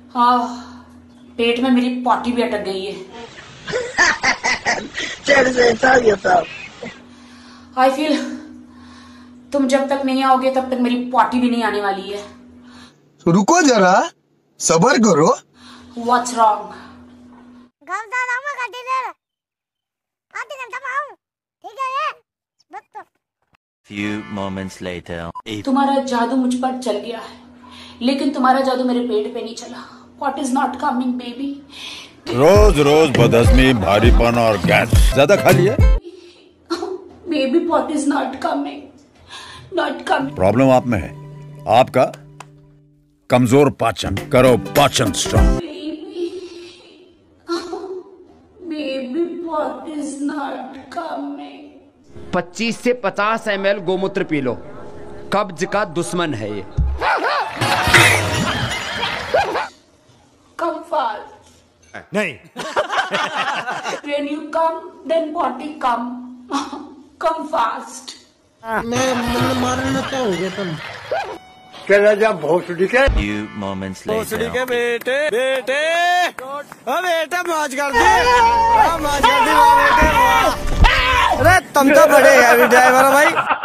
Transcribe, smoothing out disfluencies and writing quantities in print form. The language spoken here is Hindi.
हाँ, पेट में मेरी पॉटी भी अटक गई है। आई फील तुम जब तक नहीं आओगे तब तक मेरी पॉटी भी नहीं आने वाली है। रुको जरा, सबर करो। What's wrong? Few moments later. तुम्हारा जादू मुझ पर चल गया है, लेकिन तुम्हारा जादू मेरे पेट पे नहीं चला। What is not coming, baby? रोज रोज बदहजमी, भारीपन और गैस ज्यादा खा लिया। Baby, what is not coming? Not coming. Problem आप में है, आपका कमजोर पाचन। करो पाचन strong. Baby, what is not coming? 25 से 50 ml गोमूत्र पी लो, कब्ज का दुश्मन है ये। Come fast. नहीं। When you come, then potty come. Come fast. मैं मारना चाहूँगा तुम। चला जा भोसड़ी के। Few moments later. भोसड़ी के बेटे बेटे मौज कर दी, मौज कर दी बेटे। अरे तुम तो बड़े हैवी ड्राइवर हो भाई।